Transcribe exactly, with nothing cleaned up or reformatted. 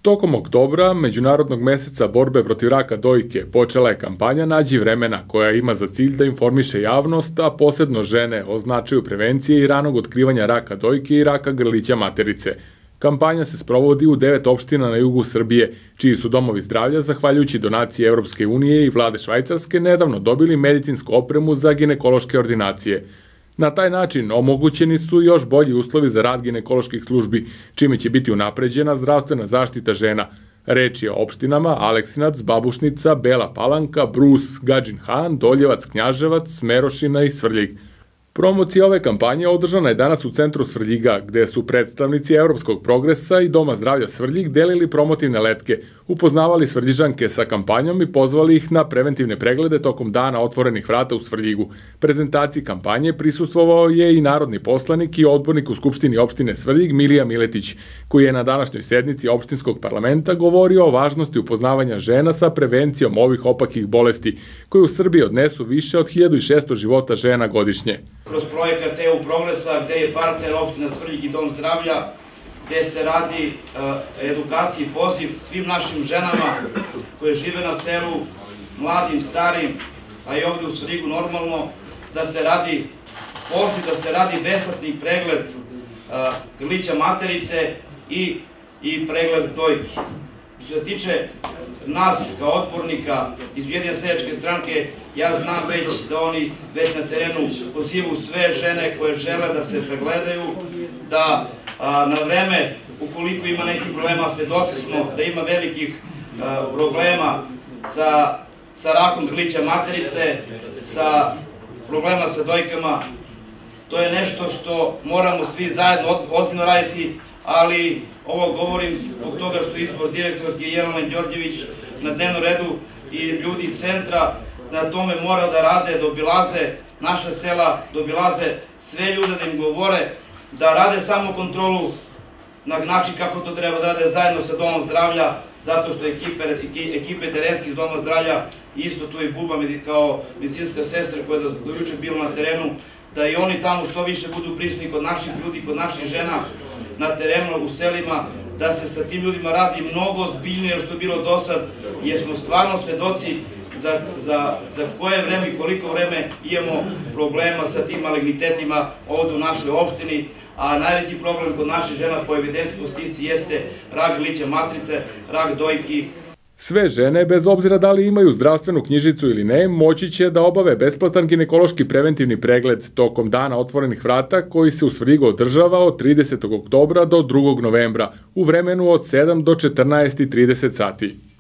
Tokom oktobra, Međunarodnog meseca borbe protiv raka dojke, počela je kampanja Nađi vremena, koja ima za cilj da informiše javnost, a posebno žene, o značaju prevencije i ranog otkrivanja raka dojke i raka grlića materice. Kampanja se sprovodi u devet opština na jugu Srbije, čiji su domovi zdravlja, zahvaljujući donaciji Evropske unije i vlade Švajcarske, nedavno dobili medicinsku opremu za ginekološke ordinacije. Na taj način omogućeni su još bolji uslovi za rad ginekoloških službi, čime će biti unapređena zdravstvena zaštita žena. Reč je o opštinama Aleksinac, Babušnica, Bela Palanka, Brus, Gadžin Han, Doljevac, Knjaževac, Smerošina i Svrljig. Promocija ove kampanje održana je danas u centru Svrljiga, gde su predstavnici Evropskog progresa i Doma zdravlja Svrljig delili promotivne letke, upoznavali Svrljižanke sa kampanjom i pozvali ih na preventivne preglede tokom dana otvorenih vrata u Svrljigu. Prezentaciji kampanje prisustvovao je i narodni poslanik i odbornik u Skupštini opštine Svrljig Milija Miletić, koji je na današnjoj sednici opštinskog parlamenta govorio o važnosti upoznavanja žena sa prevencijom ovih opakih bolesti, koje u Srbiji odnesu više od hiljadu šessto života žena godišnje. Kroz projekat E U Progresa, gde je partner opština Svrljig i Dom zdravlja, gde se radi edukaciji, poziv svim našim ženama koje žive na selu, mladim, starim, a i ovde u Svrljigu normalno, da se radi poziv, da se radi besplatni pregled grlića materice i, i pregled dojke. Što se tiče nas kao odbornika iz Ujedinjene seljačke stranke, ja znam već da oni već na terenu pozivu sve žene koje žele da se pregledaju, da a, na vreme, ukoliko ima nekih problema, svedoci smo da ima velikih a, problema sa, sa rakom grlića materice, sa problema sa dojkama. To je nešto što moramo svi zajedno ozbiljno raditi, ali ovo govorim zbog toga što je izbor direktorke Jelena Đorđević na dnevnom redu i ljudi iz centra na tome mora da rade, da obilaze naša sela, da obilaze sve ljude, da im govore, da rade samo kontrolu na način kako to treba da rade zajedno sa Domom zdravlja, zato što ekipe, ekipe terenskih iz Doma zdravlja, isto tu i Buba kao medicinska sestra koja je do juče bila na terenu, da i oni tamo što više budu prisutni kod naših ljudi, kod naših žena na terenu, u selima, da se sa tim ljudima radi mnogo ozbiljnije što je bilo do sad, jer smo stvarno svedoci za, za, za koje vreme i koliko vreme imamo problema sa tim malignitetima ovde u našoj opštini, a najveći problem kod naših žena po evidenciji statistici jeste rak grlića materice, rak dojki. Sve žene, bez obzira da li imaju zdravstvenu knjižicu ili ne, moći će da obave besplatan ginekološki preventivni pregled tokom dana otvorenih vrata koji se u Svrljigu održava od tridesetog oktobra do drugog novembra u vremenu od sedam do četrnaest i trideset sati.